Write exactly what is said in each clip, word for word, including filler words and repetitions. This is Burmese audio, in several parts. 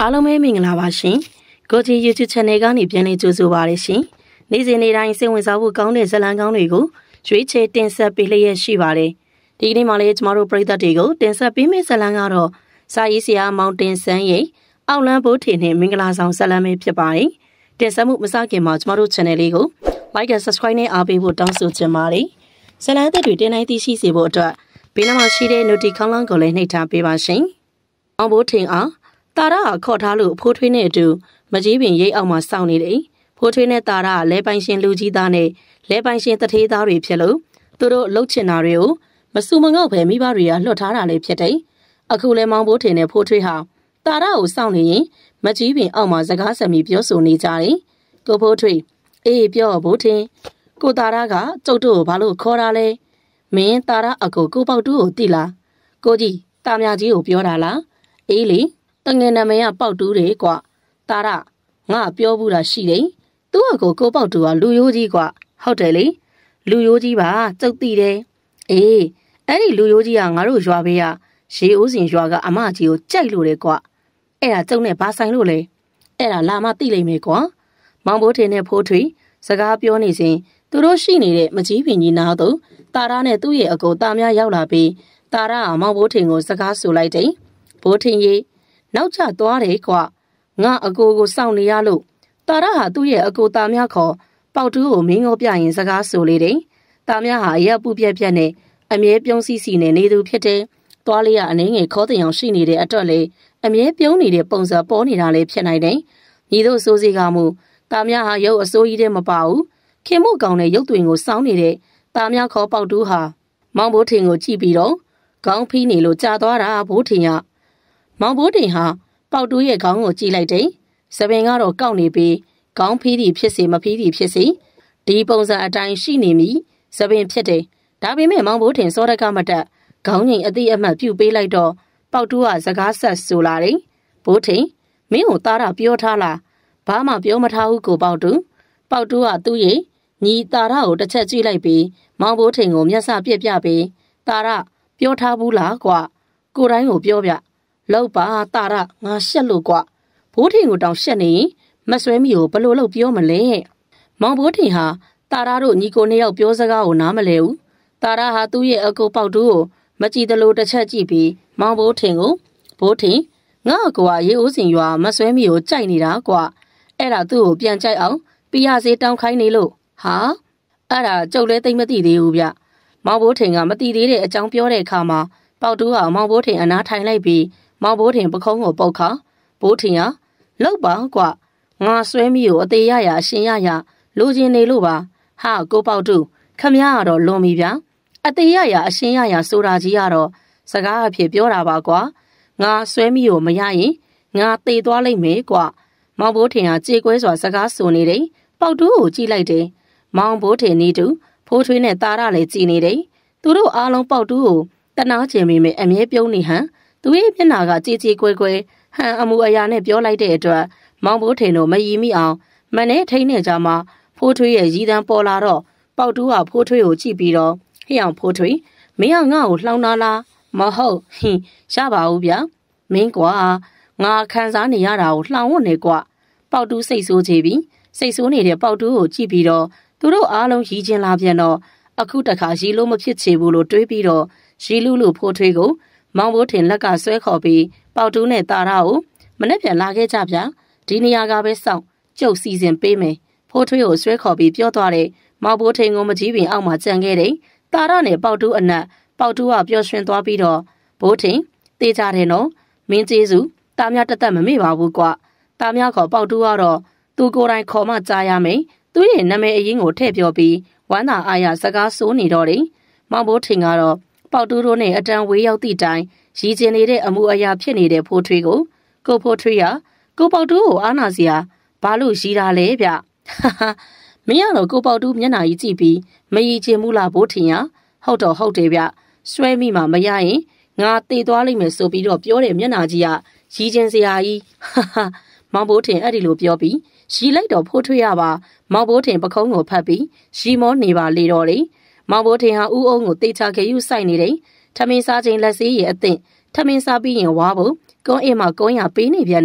အားလုံးပဲမင်္ဂလာပါရှင်ကိုကြီး YouTube Channel ကနေပြန်လည်ကြိုဆိုပါရရှင်နေ့စဉ်နေ့တိုင်းစိတ်ဝင်စားဖို့ကောင်းတဲ့ဇာတ်လမ်းကောင်းတွေကိုရွေးချယ်တင်ဆက်ပေးလျက်ရှိပါတယ်ဒီကနေ့မှလည်းကျမတို့ပရိသတ်တွေကိုတင်ဆက်ပေးမယ့်ဇာတ်လမ်းကတော့စာရေးဆရာမောင်တင်ဆန်းရဲ့အောက်လန်းဘိုးထေနဲ့မင်္ဂလာဆောင်ဇာတ်လမ်းပဲဖြစ်ပါတယ်တင်ဆက်မှုမစခင်မှာကျမတို့ Channel လေးကို Like and Subscribe နဲ့အားပေးဖို့တောင်းဆိုချင်ပါတယ်ဇာတ်လမ်းတွေတင်နိုင်သိရှိစေဖို့အတွက်ဘေးနားမှာရှိတဲ့ Notification ခေါင်းလောင်းကိုလည်းနှိပ်ထားပေးပါရှင်အောင်ဘိုးထေအားတာရကခေါ်ထားလို့ဖိုးထွေးနဲ့အတူမကြီးပင်ရိတ်အောက်မှာစောင့်နေတယ်ဖိုးထွေးနဲ့တာရကလဲပိုင်ရှင်လူကြီးသားနဲ့လဲပိုင်ရှင်တထေးသားတွေဖြစ်လို့သူတို့လှုပ်ချင်တာတွေကိုမစူမငေါ့ပဲမိဘတွေကလွှတ်ထားတာလေးဖြစ်တယ်အခုလဲမောင်ဘိုးထင်တဲ့ဖိုးထွေးဟာတာရကိုစောင့်နေရင်မကြီးပင်အောက်မှာစကားဆက်ပြီးပြောဆိုနေကြတယ်ကိုဖိုးထွေးအေးပြောဘိုးထင်ကိုတာရကကျုပ်တို့ကိုဘာလို့ခေါ်တာလဲမင်းတာရအကိုကိုပေါက်တူးကိုတိလားကိုကြီးတာမြကြီးကိုပြောတာလားအေးလေတငယ်နာမည်ကပေါက်တူးတယ်ကွာတာရငါပြောဘူးတာရှိတယ်သူ့အကိုကိုပေါက်တူးကလူရိုးကြီးကွာဟုတ်တယ်လေလူရိုးကြီးပါကျုပ်သိတယ်အေးအဲ့ဒီလူရိုးကြီးကငါတို့ရွာဘေးကရေဦးစင်ရွာကအမကြီးကိုကြိုက်လို့တယ်ကွာအဲ့ဒါကျုပ်နဲ့ဘာဆိုင်လို့လဲအဲ့ဒါလာမသိလိမ့်မယ်ကွာမောင်ဘိုးထင်နဲ့ဖိုးထွေစကားပြောနေစဉ်သူတို့ရှိနေတဲ့မကြီးပင်ကြီးနားသို့တာရနဲ့သူ့ရဲ့အကိုတာများရောက်လာပြီးတာရကမောင်ဘိုးထင်ကိုစကားဆိုလိုက်တယ်ဘိုးထင်ကြီးနောက်ကျသွားတယ်ကွာငါအကိုကိုစောင့်နေရလို့တာရဟာသူ့ရဲ့အကိုတာများခေါ်ပေါက်တူးကိုမင်းငေါပြရင်စကားဆိုလေတယ်တာများဟာအရက်ပူပြက်ပြက်နဲ့အမြဲပြုံးစီစီနဲ့နေသူဖြစ်တယ်သွားလေးရအနေငယ်ခေါ်တဲ့အောင်ရှိနေတဲ့အတွက်လေအမြဲပြုံးနေတဲ့ပုံစံပေါ်နေတာလည်းဖြစ်နိုင်တယ်ညီတို့စိုးစီကမှုတာများဟာရုပ်အစိုးကြီးတဲ့မပါဘူးခင်မို့ကောင်တဲ့ရုပ်တွင်ကိုစောင်းနေတဲ့တာများခေါ်ပေါက်တူးဟာမောင်ဘိုးထင်ကိုကြည့်ပြီးတော့ခေါင်းဖီးနေလို့ကြာသွားတာဘိုးထင်ရမောင်ဘိုးတင်ဟာပေါက်တူးရဲ့ခေါင်းကိုကြည့်လိုက်တယ်။စပင်ကတော့ကောက်နေပြီးခေါင်းဖီးသည်ဖြစ်စေမဖီးသည်ဖြစ်စေဒီပုံစံအတိုင်းရှိနေမည်စပင်ဖြစ်တယ်။ဒါပေမဲ့မောင်ဘိုးတင်စောတကမတက်ခေါင်းငိမ်အတိအမှတ်ပြုတ်ပေးလိုက်တော့ပေါက်တူးကစကားဆက်ဆိုလာတယ်။ဘိုးတင်မင်းကိုသားတာပြောထားလား။ဘာမှပြောမထားဘူးကိုပေါက်တူးပေါက်တူးကသူ့ရဲ့ညီသားရကိုတစ်ချက်ကြည့်လိုက်ပြီးမောင်ဘိုးတင်ကိုမျက်စာပြက်ပြပြီးသားရပြောထားဘူးလားကွာကိုတိုင်းကိုပြောပြလောက်ပါတာရငါရှက်လို့ကွာဘိုးထင်ကိုတောင်ရှက်နေရင်မဆွဲမီကိုဘလို့လို့ပြောမလဲမောင်ဘိုးထင်ဟာတာရတို့ညီကိုနှစ်ယောက်ပြောစကားကိုနားမလဲဘူးတာရဟာသူ့ရဲ့အကိုပေါက်တူးကိုမကြည့်သလိုတစ်ချက်ကြည့်ပြီးမောင်ဘိုးထင်ကိုဘိုးထင်ငါအကိုကရေဦးစင်ရွာမဆွဲမီကိုကြိုက်နေတာကွာအဲ့ဒါသူ့ကိုပြန်ကြိုက်အောင်ပြရစေတောင်းခိုင်းနေလို့ဟာအဲ့ဒါကျုပ်လည်းသိမသိသေးဘူးဗျမောင်ဘိုးထင်ကမသိသေးတဲ့အကြောင်းပြောတဲ့အခါမှာပေါက်တူးကမောင်ဘိုးထင်အနားထိုင်လိုက်ပြီးမောင်ဘိုးထင်ပခုံးကိုပုတ်ခါဘိုးထင်ရလောက်ပါကွာငါဆွဲမိကိုအသေးရရအရှင်ရရလိုချင်နေလို့ပါဟာကိုပေါက်တူခမရကတော့လွန်ပြီဗျာအသေးရရအရှင်ရရဆိုတာကြီးကတော့စကားအဖြစ်ပြောတာပါကွာငါဆွဲမိကိုမရရင်ငါသေသွားလိမ့်မယ်ကွာမောင်ဘိုးထင်ကကြေကွဲစွာစကားဆိုနေတယ်ပေါက်တူကိုကြည့်လိုက်တယ်မောင်ဘိုးထင်နေတူဖိုးထွေးနဲ့တာရလည်းကြည်နေတယ်သူတို့အားလုံးပေါက်တူကိုတနာကျင်မိမယ်အမြဲပြုံးနေဟန်သူရဲ့မျက်နှာကကြည်ကြည်ကွယ်ကွယ်ဟန်အမှုအရာနဲ့ပြောလိုက်တဲ့အတွက်မောင်ဘိုးထင်တို့မယီမိအောင်မနဲ့ထိန်းနေကြမှာဖိုးထွေးရဲ့ရည်တန်းပေါ်လာတော့ပေါက်တူးကဖိုးထွေးကိုကြည့်ပြီးတော့ဟိအောင်ဖိုးထွေးမင်းကငါ့ကိုလှောင်နာလားမဟုတ်ဟင်းရပါဘူးဗျာမင်းကွာငါခံစားနေရတာကိုလှောင်ဝတ်နေကွာပေါက်တူးစိတ်ဆိုးချပြီးစိတ်ဆိုးနေတဲ့ပေါက်တူးကိုကြည့်ပြီးတော့သူတို့အားလုံးရည်ချင်းလာပြန်တော့အခုတခါရီလို့မဖြစ်ချေဘူးလို့တွေးပြီးတော့ရီလူလူဖိုးထွေးကိုမောင်ဘိုးထင်လက်ကဆွဲခေါ်ပြီးပေါက်တူးနဲ့တာရကိုမနေ့ပြန်လာခဲ့ကြဗျာဒီနေရာကပဲစောင့်ကျုပ်စီစဉ်ပေးမယ်ဖိုးထွေးကိုဆွဲခေါ်ပြီးပြောသွားတယ်မောင်ဘိုးထင်ကိုမကြီးပင်အောက်မှာကြံခဲ့တယ်တာရနဲ့ပေါက်တူးအနက်ပေါက်တူးကပျော်ရွှင်သွားပြီးတော့ဘိုးထင်တေးကြတယ်နော်မင်းကျေးဇူးတာမြတသက်မမေ့ပါဘူးကွာတာမြခေါ်ပေါက်တူးကတော့သူကိုယ်တိုင်ခေါ်မှကြားရမယ်သူရဲ့နာမည်အရင်ကိုထည့်ပြောပြီးဝမ်းသာအားရစကားဆိုးနေတော့တယ်မောင်ဘိုးထင်ကတော့ပေါက်တူးတို့နဲ့အတန်ဝေးရောက်သည့်တိုင်ရည်ကျင်နေတဲ့အမှုအရာဖြစ်နေတဲ့ဖိုးထွေးကိုကိုဖိုးထွေးရကိုပေါက်တူးကိုအားနာစရာဘာလို့ရည်တာလဲဗျမင်းကတော့ကိုပေါက်တူးမျက်နှာကြီးကြည့်ပြီးမရည်ကျင်ဘူးလားဘိုးထင်ရဟုတ်တော့ဟုတ်တယ်ဗျဆွဲမိမှမရရင်ငါတေသွားလိမ့်မယ်ဆိုပြီးတော့ပြောတဲ့မျက်နှာကြီးကရည်ကျင်စရာကြီးမောင်ဘိုးထင်အဲ့ဒီလိုပြောပြီးရီလိုက်တော့ဖိုးထွေးရပါမောင်ဘိုးထင်ပခုံးကိုဖတ်ပြီးရီမောနေပါလေတော့တယ်မောင်ဘိုးထင်ဟာဦးအုံးကိုတေချာခေယူဆိုင်နေတယ်ထမင်းစားချိန်လက်စေးရဲ့အသင့်ထမင်းစားပြီးရင်ဝါဖို့ကုန်းအိမ်မှာကုန်းရပေးနေပြန်နေ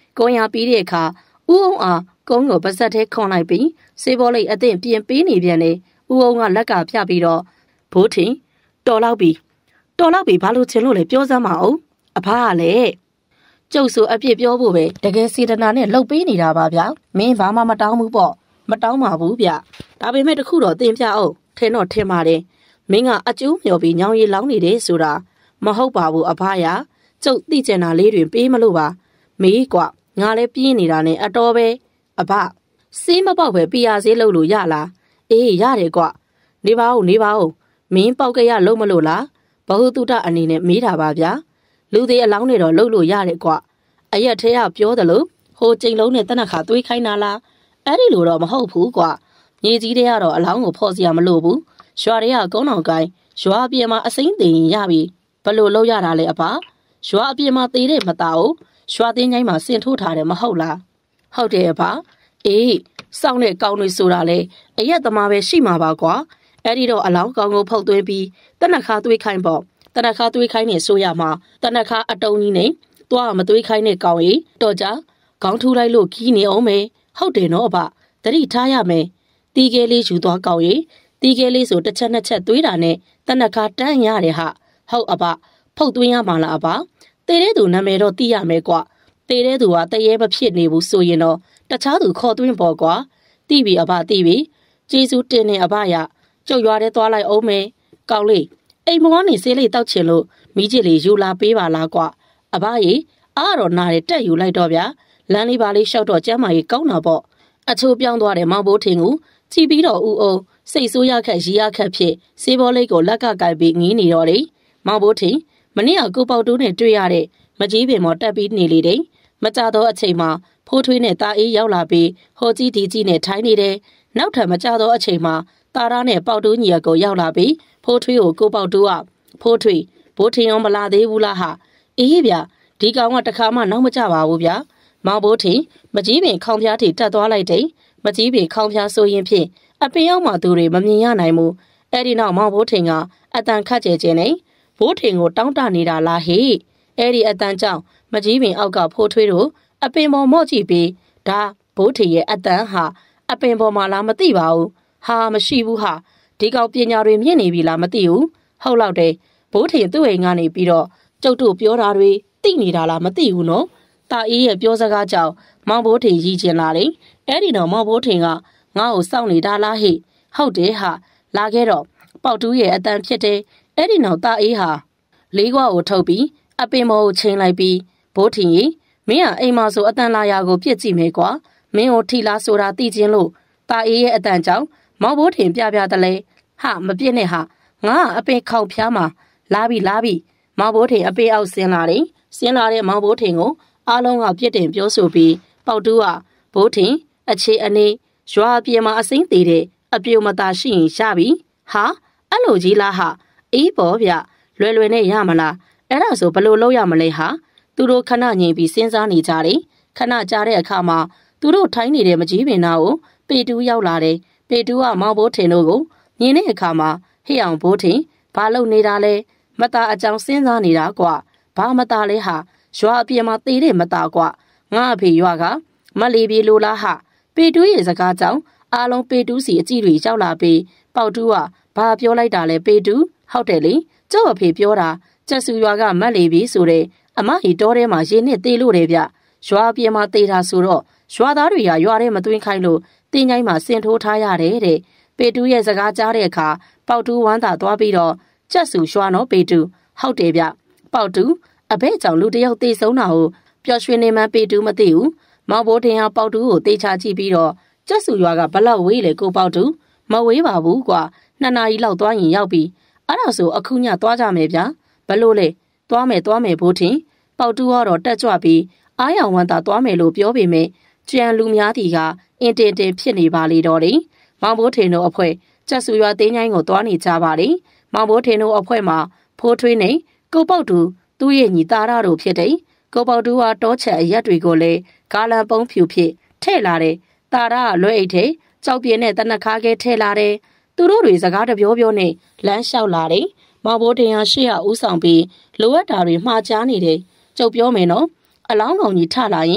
ကိုရပြီးတဲ့အခါဦးအောင်အားကုန်းကိုပါဇက်ထဲခွန်လိုက်ပြီးစေဘောလိတ်အသင့်ပြင်ပေးနေပြန်လေဦးအောင်ကလက်ကပြပြီးတော့ဘိုးထင်တော်လောက်ပြီတော်လောက်ပြီဘာလို့ချင်လို့လဲပြောစမ်းမအောင်အဖားကလည်းကျုပ်ဆိုအပြစ်ပြောဖို့ပဲတကယ်စေတနာနဲ့လှုပ်ပေးနေတာပါဗျာမင်းဘာမှမတောင်းဘူးပေါ့မတောင်းပါဘူးဗျဒါပေမဲ့တခုတော့သင်ပြအောင်ထင်တော့ထင်ပါတယ်မင်းကအကျိုးမျှော်ပြီးညောင်ရည်လောင်းနေတယ်ဆိုတာမဟုတ်ပါဘူးအဖားရကျုပ်သိကျင်တာလေးတွေပေးမလို့ပါမေးကွာငါလည်းပြင်းနေတာနဲ့အတော်ပဲအဖစေးမပေါက်ပဲပြရစေးလို့လို့ရလားအေးရတယ်ကွနေပါဦးနေပါဦးမင်းပေါက်ကရလုံးမလို့လားဘဟုတုတအနေနဲ့မေးတာပါဗျာလူသေးအလောင်းတွေတော့လှုပ်လို့ရတယ်ကွအရက်ထဲကပြောတယ်လို့ဟိုကျိန်လုံးနဲ့တနခါသွေးခိုင်းတာလားအဲ့ဒီလိုတော့မဟုတ်ဘူးကွမြေကြီးတွေကတော့အလောင်းကိုဖော်စရာမလိုဘူးရွာတွေကကုန်းတော်ကိုင်းရွာအပြင်မှာအစိမ့်သိရင်ရပြီဘလို့လောက်ရတာလဲအဖရွာအပြင်မှာသေးတဲ့မသားကိုရွာသိင်းချိုင်းမှာဆင်ထိုးထားတယ်မဟုတ်လားဟုတ်တယ်အဖအေးစောင်းတဲ့ကောင်းတွေဆိုတာလေအရက်သမားပဲရှိမှာပါကွာအဲ့ဒီတော့အလောင်းကောင်းကိုဖုတ်သွင်းပြီးတနခါသွေးခိုင်းပေါ့တနခါသွေးခိုင်းနေဆိုရမှာတနခါအတုံးကြီးနဲ့သွားမသွေးခိုင်းတဲ့ကောင်းကြီးတော့ကြခေါင်းထူလိုက်လို့ခီးနေအောင်မယ်ဟုတ်တယ်နော်အဖတတိထားရမယ်တီးကလေးယူသွားကောင်းကြီးတီးကလေးဆိုတစ်ချက်နှစ်ချက်သွေးတာနဲ့တနခါတန်းရတယ်ဟာဟုတ်အဖဖုတ်သွင်းရမှာလားအဖတေတဲ့သူနာမည်တော့သိရမယ်ကွတေတဲ့သူကတရေမဖြစ်နေဘူးဆိုရင်တော့တခြားသူခေါ်သွင်းပေါ်ကွာတိပြီအဖတိပြီကျေးဇူးတင်နေအဖရကျုပ်ရွာထဲသွားလိုက်အောင်မယ်ကောင်းလေးအိမ်မောကနေဆေးလေးတောက်ချင်လို့မိချစ်လေးယူလာပေးပါလားကွအဖရေအားတော့နားတယ်တက်ယူလိုက်တော့ဗျာလမ်းလေးပါလေးလျှောက်တော့ကျမ်းမာကြီးကောင်းတာပေါ့အချိုးပြောင်းသွားတယ်မောင်ဘိုးထင်ကိုကြည်ပြီးတော့ဦးအောင်စိတ်ဆိုးရခက်ရီရခက်ဖြစ်ဆေးဘောလေးကိုလက်ကကိုက်ပြီးငင်းနေတော့တယ်မောင်ဘိုးထင်မနေ့ကကိုပေါတူးနဲ့တွေ့ရတဲ့မကြီးပင်မော်တက်ပြီးနေလေတယ်မကြတော့အချိန်မှာဖိုးထွေးနဲ့တာအေးရောက်လာပြီးဟိုကြီးဒီကြီးနဲ့ထိုင်းနေတယ်နောက်ထပ်မကြတော့အချိန်မှာတာရာနဲ့ပေါတူးညီအကိုရောက်လာပြီးဖိုးထွေးကိုကိုပေါတူးကဖိုးထွေးဘိုးထင်ရောမလာသေးဘူးလားဟာအေးဗျာဒီကောင်ကတခါမှနောက်မကြပါဘူးဗျာမောင်ဘိုးထင်မကြီးပင်ခေါင်းဖျားထိတက်သွားလိုက်တယ်မကြီးပင်ခေါင်းဖျားဆိုရင်ဖြင့်အပင်ရောက်မှသူတွေမမြင်ရနိုင်ဘူးအဲ့ဒီနောက်မောင်ဘိုးထင်ကအတန်ခတ်ကျဲကျဲနေဘိုးထင်ကိုတောင်းတနေတာလားဟေ့အဲ့ဒီအတန်ကြောင့်မကြီးပင်အောက်ကဖိုးထွေးတို့အပင်ပေါ်မော့ကြည့်ပြီးဒါဘိုးထင်ရဲ့အတန်ဟာအပင်ပေါ်မှာလားမသိပါဘူးဟာမရှိဘူးဟာဒီကောင်ပညာတွေမြင့်နေပြီလားမသိဘူးဟုတ်လောက်တယ်ဘိုးထင်သူ့အိမ်ကနေပြီးတော့ကျုပ်တို့ပြောတာတွေသိနေတာလားမသိဘူးနော်တာအေးရဲ့ပြောစကားကြောင့်မောင်ဘိုးထင်ရည်ကျင်လာတယ်အဲ့ဒီတော့မောင်ဘိုးထင်ကငါ့ကိုစောင့်နေတာလားဟိဟုတ်တယ်ဟာလာခဲ့တော့ပေါတူးရဲ့အတန်ဖြစ်တယ်အဲ့ဒီနောက်တာအေးဟာလေးခွကိုထုတ်ပြီးအပင်မော်ကိုချိန်လိုက်ပြီးဘိုးထင်ကြီးမင်းကအိမ်မှာဆိုအတန်လာရာကိုပြစ်ကြည့်မယ်ကွာမင်းကိုထီလားဆိုတာသိချင်းလို့တာအေးရဲ့အတန်ကြောင့်မောင်ဘိုးထင်ပြပြတလဲဟာမပြစ်နဲ့ဟာငါအပင်ခေါက်ဖျားမှာလာပြီလာပြီမောင်ဘိုးထင်အပင်အောက်ဆင်းလာတယ်ဆင်းလာတဲ့မောင်ဘိုးထင်ကိုအားလုံးကပြစ်တင်ပြောဆိုပြီးပေါတူးကဘိုးထင်အခြေအနေရွာပြေမှာအစိမ့်သေးတဲ့အပြိုမသာရှိရင်ရပြီဟာအဲ့လိုကြီးလားဟာအေးပေါ်ဗျလွယ်လွယ်နဲ့ရမလားအဲ့ဒါဆိုဘလို့လုပ်ရမလဲဟာသူတို့ခဏငြိမ်ပြီးစဉ်းစားနေကြတယ်ခဏကြာတဲ့အခါမှာသူတို့ထိုင်းနေတဲ့မကြီးပင်နာကိုပေတူးရောက်လာတယ်ပေတူးကမောင်ဘိုးထင်တို့ကိုမြင်တဲ့အခါမှာဟိအောင်ဘိုးထင်ဘာလုပ်နေတာလဲမตาအကြောင်းစဉ်းစားနေတာကွာဘာမตาလဲဟာရွာအပြင်မှာသေးတဲ့မตาကွာငါအဖေရွာကမလီပြေလိုလားဟာပေတူးရဲ့စကားကြောင့်အားလုံးပေတူးစီအကြည့်တွေရောက်လာပြီးပေါတူးကဘာပြောလိုက်တာလဲပေတူးဟုတ်တယ်လေကျော့အဖေပြောတာကျက်စုရွာကမတ်လီပြေဆိုတဲ့အမဟီတောထဲမှာရေနှစ်သေးလို့တယ်ဗျရွာပြေမှာသေးတာဆိုတော့ရွာသားတွေကရွာထဲမသွင်းခိုင်းလို့တင်းချိုင်းမှာဆင်ထိုးထားရတယ်တဲ့ပေတူးရဲ့စကားကြားတဲ့အခါပေါတူးဝမ်းသာသွားပြီးတော့ကျက်စုရွာနော်ပေတူးဟုတ်တယ်ဗျပေါတူးအဘဲကြောင့်လူတယောက်သေဆုံးတာကိုပျော်ရွှင်နေမှပေတူးမသိဘူးမောင်ဘိုးထင်ဟာပေါတူးကိုတေချာကြည့်ပြီးတော့ကျက်စုရွာကဘလောက်ဝေးလေကိုပေါတူးမဝေးပါဘူးကွာနှစ်နာရီလောက်သွားရင်ရောက်ပြီအဲ့ဒါဆိုအခုညသွားကြမယ်ဗျာဘလို့လေသွားမယ်သွားမယ်ဘိုးထင်ပေါတူးကတော့တက်ကြွပြီးအားရဝမ်းသာသွားမယ်လို့ပြောပေမဲ့ကြံလူများတီကအင်တင်တင်ဖြစ်နေပါလေတော့တယ်မောင်ဘိုးထင်တို့အဖွဲကျက်စုရွာတင်းချိုင်းကိုသွားနေကြပါလေမောင်ဘိုးထင်တို့အဖွဲမှာဖိုးထွေးနေကိုပေါတူသူ့ရဲ့ညီသားရတို့ဖြစ်တယ်ကိုပေါတူကတောချက်အရက်တွေကိုလည်းဂါလန်ပုံးဖြူဖြစ်ထဲ့လာတယ်တာရကလွဲအိတ်ထဲကြောက်ပြင်းနဲ့တနက်ခါကဲထဲ့လာတယ်သူတို့တွေစကားတပြောပြောနဲ့လမ်းလျှောက်လာတယ်မောင်ဘိုးထင်ဟာရှေ့ကဦးဆောင်ပြီးလိုအပ်တာတွေမှားကြားနေတယ်ကျုပ်ပြောမယ်နော်အလောင်းကောင်ကြီးထလာရင်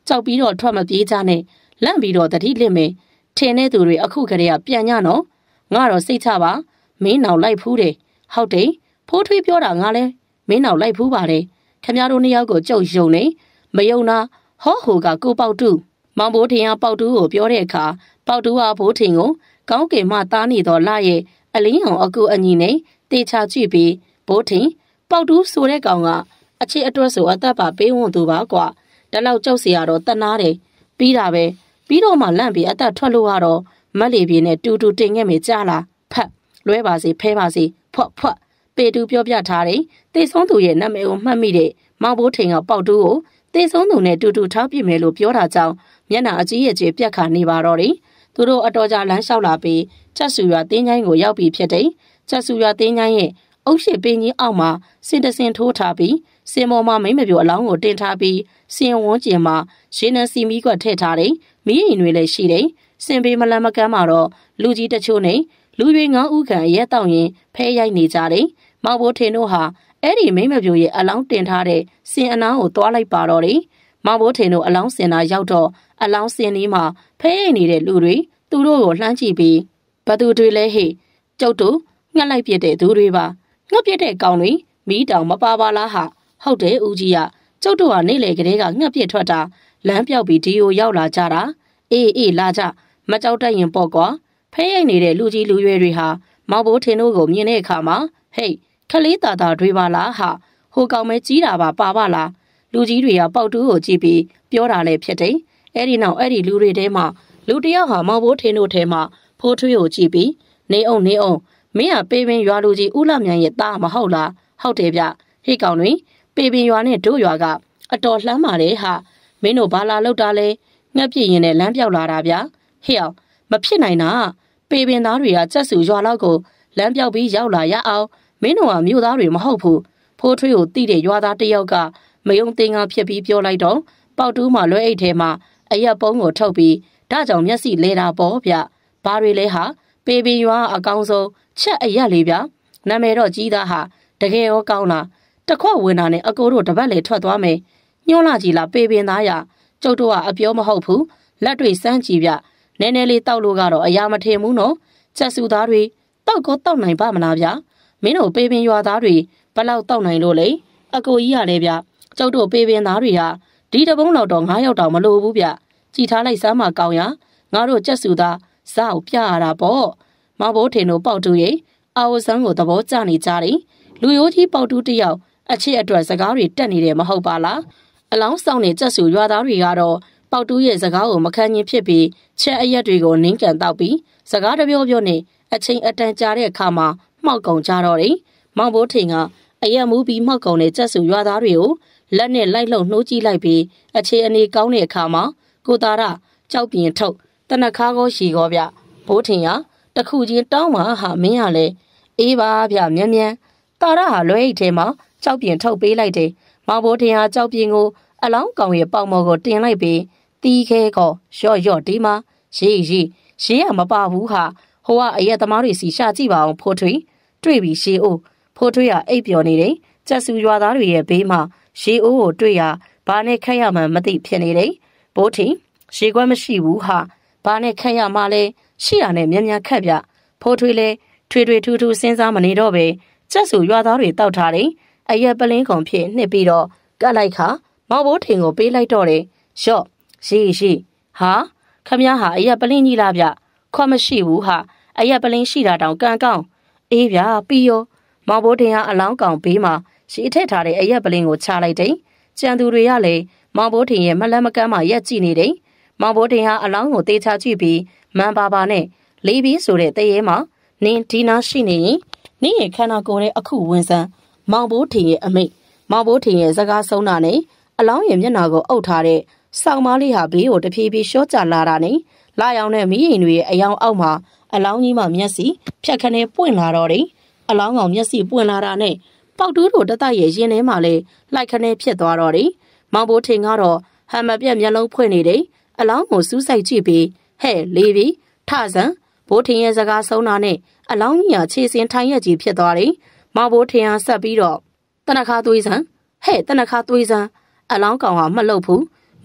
ကြောက်ပြီးတော့ထွက်မပြေးကြနဲ့လန့်ပြီးတော့တတိလစ်မယ်ထင်တဲ့သူတွေအခုကလေးကပြန်ညနော်ငါတော့စိတ်ချပါမင်းနောက်လိုက်ဖူးတယ်ဟုတ်တယ်ဖိုးထွေးပြောတာငါလဲမင်းနောက်လိုက်ဖူးပါတယ်ခင်ဗျားတို့နှစ်ယောက်ကိုကြောက်ယုံနေမယုံနာဟောဟိုကကိုပေါတူမောင်ဘိုးထင်ကပေါတူကိုပြောတဲ့အခါပေါတူကဘိုးထင်ကိုကောင်းကင်မှသားနေတော့လာရဲ့အလင်းအောင်အကူအညီနဲ့တေချာကြည့်ပြီးဘိုးထင်ပေါတူဆိုတဲ့ကောင်ကအချစ်အတွက်ဆိုအသက်ပါပေးဝန်သူပါကွာဒါလောက်ကြောက်စရာတော့တနာတယ်ပြီးတာပဲပြီးတော့မှလန့်ပြီးအသက်ထွက်လို့ရတော့မက်လီပြေနဲ့တူတူတင်ခဲ့မိကြလားဖတ်လွဲပါစေဖဲပါစေဖွက်ဖွက်ပေတူပြောပြထားတယ်တေဆုံးသူရဲ့နာမည်ကိုမှတ်မိတဲ့မောင်ဘိုးထင်ကပေါတူကိုတေဆုံးသူနဲ့တူတူထားပြမယ်လို့ပြောတာကြောင့်မျက်နှာအကြီးအကျယ်ပြက်ခါနေပါတော့တယ်သူတို့အတော်ကြာလမ်းလျှောက်လာပြီးချက်စုရွာတင်းချိုင်းကိုရောက်ပြီးဖြစ်တယ်ချက်စုရွာတင်းချိုင်းရဲ့အုပ်ရှိပင်းကြီးအောက်မှာစင်တစင်ထိုးထားပြီးစင်ပေါ်မှာမိမပြိုအလောင်းကိုတင်ထားပြီးစင်ဝန်းကျင်မှာရှင်းနှစီမီကွက်ထည့်ထားတယ်မီးရင်တွေလည်းရှိတယ်စင်ပေးမလန်းမကမ်းမှာတော့လူကြီးတချို့နဲ့လူရွေငေါဥခံရဲတောက်ရင်ဖဲရိုက်နေကြတယ်မောင်ဘိုးထင်တို့ဟာအဲ့ဒီမိမပြိုရဲ့အလောင်းတင်ထားတဲ့စင်အနားကိုသွားလိုက်ပါတော့တယ်မောင်ဘိုးထင်တို့အလောင်းစင်နာရောက်တော့အလောင်းစင်လေးမှာဖဲရိုက်နေတဲ့လူတွေသူတို့ကိုလှမ်းကြည့်ပြီးဘသူတွေလဲဟေ့ကျုပ်တို့ငှက်လိုက်ပြတဲ့သူတွေပါငှက်ပြတဲ့ကောင်တွေမီးတောင်မပါပါလားဟာဟုတ်တယ်ဦးကြီးကကျုပ်တို့ဟာနေ့လေကလေးကငှက်ပြထွက်တာလမ်းပြောက်ပြီးဒီကိုရောက်လာကြတာအေးအေးလာကြမကြောက်တတ်ရင်ပေါ့ကွာဖဲရိုက်နေတဲ့လူကြီးလူရွယ်တွေဟာမောင်ဘိုးထင်တို့ကိုမြင်တဲ့အခါမှာဟေ့ခလေးတာတာတွေပါလားဟာဟိုကောင်မဲကြီးတာပါပါပါလားလူကြီးတွေကပေါက်တူးကိုကြည့်ပြီးပြောတာလည်းဖြစ်တယ်အဲ့ဒီနောက်အဲ့ဒီလူတွေထဲမှာလူတယောက်ဟာမောင်ဘိုးထင်တို့ထဲမှာဖိုးထွေးကိုကြည့်ပြီးနေအောင်နေအောင်မင်းကပေပင်ရွာလူကြီးဦးလမြန်ရဲ့သားမဟုတ်လားဟုတ်တယ်ဗျဟေ့ကောင်တွေပေပင်ရွာနဲ့တို့ရွာကအတော်လှမ်းပါတယ်ဟာမင်းတို့ဘာလာလောက်တာလဲငှက်ပြည့်ရင်နဲ့လမ်းပြောက်လာတာဗျဟေ့အောင်မဖြစ်နိုင်တာပေပင်သားတွေကကြက်စုရွာလောက်ကိုလမ်းပြောက်ပြီးရောက်လာရအောင်မင်းတို့ကမြို့သားတွေမဟုတ်ဘူးဖိုးထွေးကိုတိတဲ့ရွာသားတယောက်ကမယုံသင်္ကာဖြစ်ပြီးပြောလိုက်တော့ပေါက်တူးမှလွဲအိတ်ထဲမှာအရက်ပုံးကိုထုတ်ပြီးဒါကြောင့်မျက်စိလဲတာပေါ့ဗျဘာတွေလဲဟာပေပင်ရွာအကောင်ဆုံးချက်အရက်လေးဗျနာမည်တော့ကြီးသားဟာတကယ်ရောကောင်းလားတခွက်ဝင်တာနဲ့အကိုတို့တပတ်လေထွက်သွားမယ်ညှို့လာကြည်လားပေပင်သားရကျုပ်တို့ကအပြောမဟုတ်ဘူးလက်တွေစမ်းကြည့်ဗျနည်းနည်းလေးတောက်လို့ကတော့အရာမထင်ဘူးနော်ချက်စုသားတွေတောက်ကိုတောက်နိုင်ပါမလားဗျမင်းတို့ပေပင်ရွာသားတွေဘလောက်တောက်နိုင်လို့လေအကိုကြီးရလဲဗျကျုပ်တို့ပေပင်သားတွေဟာဒီတပုံးလောက်တော့ငါးယောက်တောင်မလိုဘူးဗျကြည်ထားလိုက်စမ်းမကောင်းရငါတို့ချက်စုသားဇောက်ပြရတာပေါ့မောင်ဘိုးထင်တို့ပေါက်တူရဲ့အာဝဆန်းကိုသဘောကျနေကြတယ်လူရိုးကြီးပေါက်တူတယောက်အချစ်အတွက်စကားတွေတက်နေတယ်မဟုတ်ပါလားအလောင်းဆောင်နေချက်စုရွာသားတွေကတော့ပေါက်တူရဲ့စကားကိုမခံရင်ဖြစ်ပြီးချက်အရက်တွေကိုနင်းကန်တောက်ပြီးစကားတပြောပြောနဲ့အချိန်အတန်ကြာတဲ့အခါမှာမှောက်ကုန်ကြတော့တယ်မောင်ဘိုးထင်ကအရက်မူးပြီးမှောက်ကုန်တဲ့ချက်စုရွာသားတွေကိုလက်နဲ့လိုက်လုံနှိုးကြည့်လိုက်ပြီးအခြေအနေကောင်းတဲ့အခါမှာကိုသားရကြောက်ပြင်းထုတ်တနခါကောရှီကောဗျဘိုးထင်ရတခုချင်းတောင်းပါဟာမင်းရလဲအေးပါဗျမြန်မြန်တာရဟာလွဲအိတ်ထဲမှာကြောက်ပြင်းထုတ်ပေးလိုက်တယ်မောင်ဘိုးထင်ဟာကြောက်ပြင်းကိုအလောင်းကောင်ရဲ့ပေါက်မော်ကိုတင်လိုက်ပြီးတီးခဲကောရော့ရော့ဒီမှာရေးရေးရေးရမပါဘူးဟာဟိုကအရက်သမားတွေစီရှာကြည့်ပါအောင်ဖိုးထွေးတွေ့ပြီးရှေးအိုးဖိုးထွေးကအိပ်ပျော်နေတယ်ကျက်စုရွာသားတွေရဲ့ဘေးမှာရှေးအိုးကိုတွေ့ရဘာနဲ့ခက်ရမှန်းမသိဖြစ်နေတယ်ဘိုးထင်ရှေးခွက်မရှိဘူးဟာဘာနဲ့ခက်ရမှလဲရှိရနဲ့မြန်မြန်ခက်ပြဖိုးထွေးလဲထွေထွေထူးထူးစဉ်းစားမနေတော့ပဲကျက်စုရွာသားတွေတောက်ထားတယ်အရက်ပလင်းကုန်ဖြစ်နှစ်ပြီးတော့ကတ်လိုက်ခါမောင်ဘိုးထင်ကိုပေးလိုက်တော့တယ်ရော့ရှိရှိဟာခမည်းဟာအရက်ပလင်းကြီးလားဗျခွက်မရှိဘူးဟာအရက်ပလင်းရှိတာတောင်ကန်ကောင်းအေးဗျာပြီးရောမောင်ဘိုးထင်ကအလောင်းကောင်ဘေးမှာရှိထည့်ထားတဲ့အရက်ပလင်းကိုချလိုက်တယ်ကြံသူတွေကလည်းမောင်ဘိုးထင်ရဲ့မလန်းမကမ်းမှာရက်ကြည့်နေတယ်မောင်ဘိုးထင်ဟာအလောင်းကိုတေချာကြည့်ပြီးမန်ပါပါနဲ့လေးပြီးဆိုတဲ့တရေမှာနင်းဒီနာရှိနေရင်နင်းရဲ့ခန္ဓာကိုယ်ရဲ့အခုဝင်စမ်းမောင်ဘိုးထင်ရဲ့အမိတ်မောင်ဘိုးထင်ရဲ့စကားဆုံးတာနဲ့အလောင်းရဲ့မျက်နှာကိုအုပ်ထားတဲ့ဆောင်းမလေးဟာဘေးကိုတဖြည်းဖြည်းရှော့ကျလာတာနဲ့လာရောင်တဲ့မီးရင်တွေရဲ့အယောင်အောက်မှာအလောင်းကြီးမှမျက်စိဖြတ်ခနဲပွင့်လာတော့တယ်အလောင်းကောင်မျက်စိပွင့်လာတာနဲ့ပေါက်တူးတို့တတရဲ့ရင်ထဲမှာလေလိုက်ခနဲဖြစ်သွားတော့တယ်မောင်ဘိုးထင်ကတော့ဟမ်မပြက်မျက်လုံးဖွင့်နေတယ်အလောင်းကိုစူးစိုက်ကြည့်ပြီးဟဲ့လေးပြီးထဆန်ဘိုးထင်ရဲ့စကားဆုံးတာနဲ့အလောင်းကြီးဟာခြေစင်ထိုင်ရက်ကြီးဖြစ်သွားတယ်မောင်ဘိုးထင်ဟာဆက်ပြီးတော့တနခါသွေးစံဟဲ့တနခါသွေးစံအလောင်းကောင်ဟာမလှုပ်ဘူး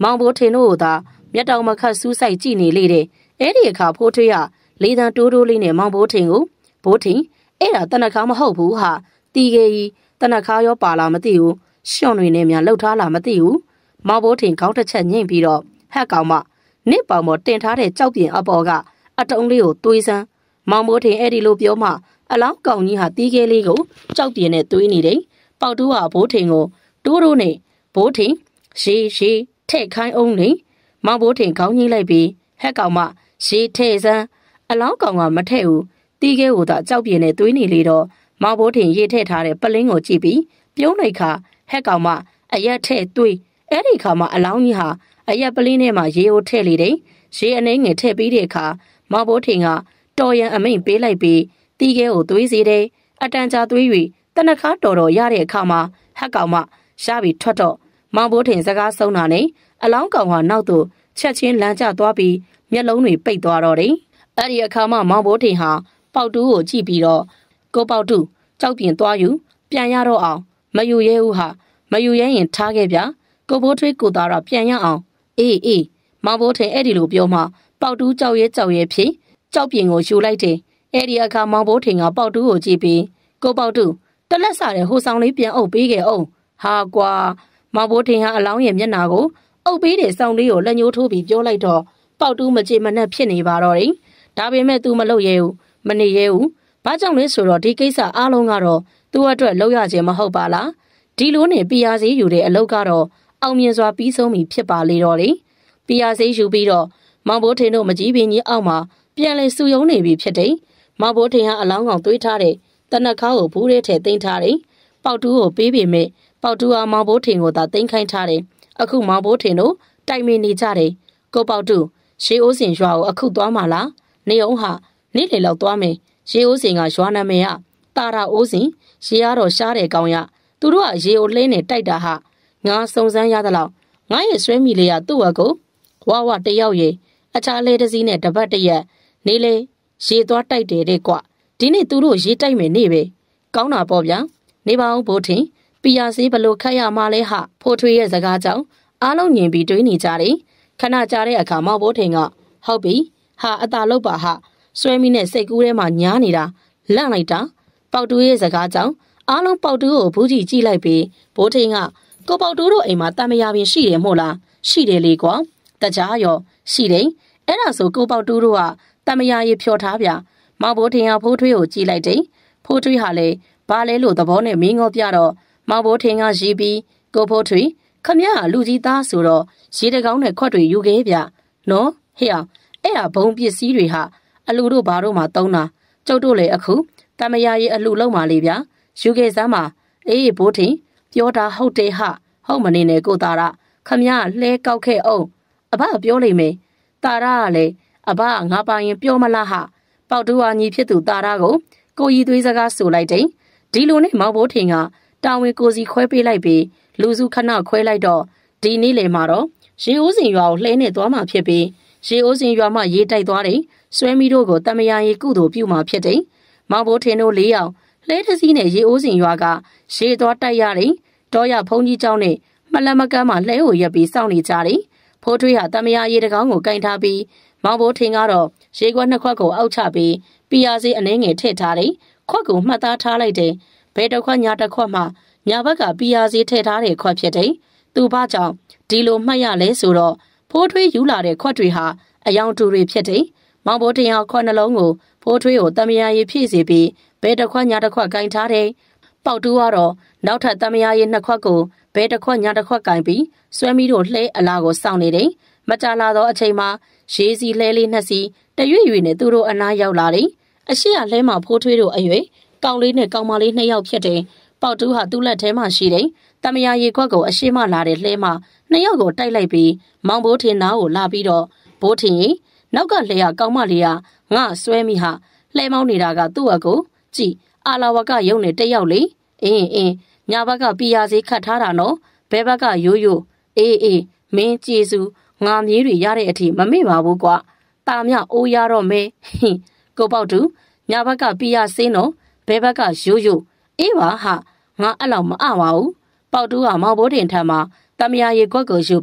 မောင်ဘိုးထင်တို့သာမျက်တောင်မခတ်စူးစိုက်ကြည့်နေလေတဲ့အဲ့ဒီအခါဖိုးထွေးကလေးတန်းတိုးတိုးလေးနဲ့မောင်ဘိုးထင်ကိုဘိုးထင်အဲ့ဒါတနခါမဟုတ်ဘူးဟာတီကေကြီးတနခါရောပါလာမသိဘူးရှွန့်တွေနဲ့များလှုပ်ထားလာမသိဘူးမောင်ဘိုးထင်ခေါင်းတစ်ချက်ညှိပြီးတော့ဟက်ကောင်မနစ်ပေါင်ပေါ်တင်ထားတဲ့ကြောက်ပြင်အပေါ်ကအတုံးလေးကိုတွေးစမ်းမောင်ဘိုးထင်အဲ့ဒီလိုပြောမှအလောင်းကောင်ကြီးဟာတီးခဲလေးကိုကြောက်ပြင်းနဲ့တွေးနေတယ်။ပေါက်တူးဟာဘိုးထင်ကိုတိုးတိုးနဲ့ဘိုးထင်ရှေးရှေးထဲ့ခိုင်းအောင်လေမောင်ဘိုးထင်ခေါင်းကြီးလိုက်ပြီးဟက်ကောင်မရှေးထဲ့စမ်းအလောင်းကောင်ကမထဲ့ဘူးတီးခဲကိုသာကြောက်ပြင်းနဲ့တွေးနေလေတော့မောင်ဘိုးထင်ရေးထည့်ထားတဲ့ပလင်းကိုကြည့်ပြီးပြုံးလိုက်ခါဟက်ကောင်မအရက်ထဲ့တွေးအဲ့ဒီခါမှာအလောင်းကြီးဟာအရက်ပလင်းထဲမှာရေကိုထည့်လေတယ်။ရေအနှဲငယ်ထည့်ပြီးတဲ့အခါမောင်ဘိုးထင်ကတော်ရန်အမိန်ပေးလိုက်ပြီးတီးခဲကိုသွေးစေတယ်အတန်ကြာသွေး၍တနခါတော်တော်ရတဲ့အခါမှာဟက်ကောင်မရပြီးထွက်တော့မောင်ဘိုးထင်စကားဆုံးတာနဲ့အလောင်းကောင်ကနောက်သို့ချက်ချင်းလမ်းကျသွားပြီးမျက်လုံးတွေပိတ်သွားတော့တယ်အဲ့ဒီအခါမှာမောင်ဘိုးထင်ဟာပေါက်တူးကိုကြည့်ပြီးတော့ကိုပေါက်တူးကြောက်ပြင်သွားယူပြန်ရတော့အောင်မယူရဲဘူးဟာမယူရဲရင်ထားခဲ့ဗျာကိုဘိုးထွေးကိုသားတော့ပြန်ရအောင်အေးအေးမောင်ဘိုးထင်အဲ့ဒီလိုပြောမှပေါက်တူးကြောက်ရဲကြောက်ရဲဖြစ်ကြောက်ပြင်ကိုယူလိုက်တယ်အဲ့ဒီအခါမောင်ဘိုးထင်ကပေါက်တူးကိုကြည့်ပြီးကိုပေါက်တူးတလက်စားတဲ့ဟိုဆောင်လေးပြန်အုပ်ပေးခဲ့အောင်ဟာကွာမောင်ဘိုးထင်ဟာအလောင်းရဲ့မျက်နှာကိုအုပ်ပေးတဲ့ဆောင်လေးကိုလက်ညှိုးထိုးပြီးပြောလိုက်တော့ပေါက်တူးမကြေမနက်ဖြစ်နေပါတော့တယ်ဒါပေမဲ့ तू မလုပ်ရဲဘူးမနေရဲဘူးဘာကြောင့်လဲဆိုတော့ဒီကိစ္စအားလုံးကတော့ तू အတွက်လောက်ရခြင်းမဟုတ်ပါလားဒီလိုနဲ့ပီယာစေးယူတဲ့အလုပ်ကတော့အောင်မြင်စွာပြီးဆုံးပြီဖြစ်ပါလေတော့လေပီယာစေးယူပြီးတော့မောင်ဘိုးထင်တို့မကြီးပင်ကြီးအောက်မှာပြန်လဲစုယုံနေပြီဖြစ်တယ်မောင်ဘိုးထင်ဟာအလောင်းကောင်သွေးထားတဲ့တနက်ခါကိုဘူးထဲထဲသိမ်းထားတယ်ပေါက်တူးကိုပေးပေမဲ့ပေါက်တူးဟာမောင်ဘိုးထင်ကိုသာသိမ်းခိုင်းထားတယ်အခုမောင်ဘိုးထင်တို့တိုင်မင်နေကြတယ်ကိုပေါက်တူးရှေးအိုးစင်ရွာကိုအခုသွားမှလားနေအောင်ဟာနေ့လေလောက်သွားမယ်ရှေးအိုးစင်ကရွာနာမည်ကတာရာအိုးစင်ရေရတော့ရှားတယ်ကောင်ရသူတို့ကရေကိုလှင်းနေတိုက်တာဟာငါစုံစမ်းရသလောက်ငါရဲ့ဆွဲမိလေးကသူ့ဝက်ကိုဝါဝတယောက်ရဲ့အခြားလဲတစည်းနဲ့တပတ်တရက်နေလေရေသွားတိုက်တယ်တဲ့ကွဒီနေ့သူတို့ရေတိုက်မယ်နေပဲကောင်းတာပေါ့ဗျာနေပါအောင်ဘိုးထင်ပီယာစေးဘလို့ခတ်ရမှာလဲဟာဖိုးထွေးရဲ့စကားကြောင့်အားလုံးညင်ပြီးတွေးနေကြတယ်ခဏကြာတဲ့အခါမောင်ဘိုးထင်ကဟုတ်ပြီဟာအသာလောက်ပါဟာဆွဲမိနဲ့စိတ်ကူးထဲမှာညားနေတာလန့်လိုက်တာပေါက်တူးရဲ့စကားကြောင့်အားလုံးပေါက်တူးကိုဘူးကြီးကြည့်လိုက်ပြီးဘိုးထင်ကကိုပေါက်တူးတို့အိမ်မှာတမယာပင်ရှိတယ်မို့လားရှိတယ်လေကွာတကြားရောရှိတယ်အဲ့ဒါဆိုကိုပေါက်တူးတို့ကတမယာရေဖြော်ထားဗျမောင်ဘိုးထင်ကဖိုးထွေးကိုကြည့်လိုက်တယ်ဖိုးထွေးဟာလေဘာလဲလို့သဘောနဲ့မင်းငေါပြတော့မောင်ဘိုးထင်ကရီးပြီးကိုဖိုးထွေးခမရလူကြီးသားဆိုတော့ရေတကောင်းနဲ့ခွက်တွေယူခဲ့ဗျနော်ဟဲ့အောင်အဲ့ဒါဘုံပစ္စည်းတွေဟာအလူတို့ဘာတို့မှတုံးတာကျုပ်တို့လေအခုတမယာရေအလူလုံးပါလေဗျယူခဲ့စမ်းပါအေးဘိုးထင်ပြောတာဟုတ်တယ်ဟာဟုတ်မနေနဲ့ကိုသားရခမရလှဲကောက်ခဲ့အောင်အဘပြောလိမ့်မယ်တာရကလည်းအဘငါပါရင်ပြောမလားဟာပေါက်တူဝါညီဖြစ်သူတာရကိုကိုကြီးသွေးစကားဆိုလိုက်တယ်ဒီလိုနဲ့မောင်ဘိုးထင်ကတာဝန်ကိုစီခွဲပေးလိုက်ပြီးလူစုခဏခွဲလိုက်တော့ဒီနေ့လေမှာတော့ရေအိုးစင်ရွာကိုလှဲနေသွားမှဖြစ်ပြီးရေအိုးစင်ရွာမှရေတိုက်သွားတယ်ဆွဲမီတို့ကိုတမယာရေကုသိုလ်ပြုမှဖြစ်တယ်မောင်ဘိုးထင်တို့လေးယောက်လှဲတစည်းနဲ့ရေအိုးစင်ရွာကရေသွားတိုက်ရတယ်တောရဖုံးကြီးเจ้าနဲ့မလမကမ်းမှာလှဲကိုရက်ပြီးစောင့်နေကြတယ်ဖိုးထွေးဟာတမယာရေတကောင်းကိုကင်ထားပြီးမောင်ဘိုးထင်ကတော့ရေခွက်နှစ်ခွက်ကိုအောက်ချပြီးပီယာစေးအနှဲငယ်ထည့်ထားတယ်ခွက်ကိုမှတ်သားထားလိုက်တယ်ဘယ်တစ်ခွက်ညာတစ်ခွက်မှညာဘက်ကပီယာစေးထည့်ထားတဲ့ခွက်ဖြစ်တယ်သူဘာကြောင့်ဒီလိုမှတ်ရလဲဆိုတော့ဖိုးထွေးယူလာတဲ့ခွက်တွေဟာအယောင်တူတွေဖြစ်တယ်မောင်ဘိုးထင်ဟာခွက်နှလုံးကိုဖိုးထွေးကိုတမယာရေဖြည့်စေပြီးဘယ်တစ်ခွက်ညာတစ်ခွက်ကင်ထားတယ်ပေါက်တူးကတော့နောက်ထပ်တမယာရေနှစ်ခွက်ကိုဘယ်တစ်ခွက်ညာတစ်ခွက်ကင်ပြီးဆွဲမီတို့လှဲအလားကိုစောင့်နေတယ်မကြလာတော့အချိန်မှာရေစီလှဲလေးနှစ်စီတရွေ့ရွေ့နဲ့သူတို့အနားရောက်လာတယ်အရှိရလှဲမှာဖိုးထွေးတို့အရွယ်ကောင်လေးနဲ့ကောင်မလေးနှစ်ယောက်ဖြစ်တယ်ပေါက်တူးဟာသူ့လက်ထဲမှာရှိတယ်တမယာရေခွက်ကိုအရှိမလာတဲ့လှဲမှာနှစ်ယောက်ကိုတိုက်လိုက်ပြီးမောင်ဘိုးထင်နားကိုလာပြီးတော့ဘိုးထင်ရင်နောက်ကလှဲကကောင်မလေးကငါဆွဲမိဟာလှဲမောင်းနေတာကသူ့အကိုကြည်အာလာဝကယုံနေတယောက်လေအင်းအင်းညာဘက်ကပီယာစေးခတ်ထားတာနော်ဘဲဘက်ကရိုးရိုးအေးအေးမင်းကျေစုငါမြေးတွေရတဲ့အထိမမေ့ပါဘူးကွာတာမြအိုးရတော့မဲဟင်ကိုပေါက်တူညာဘက်ကပီယာစေးနော်ဘဲဘက်ကရိုးရိုးအေးပါဟာငါအဲ့လောက်မအပါဘူးပေါက်တူကမောင်ဘိုးတင်ထံမှာတမယာရေခွက်ကိုယူပြီး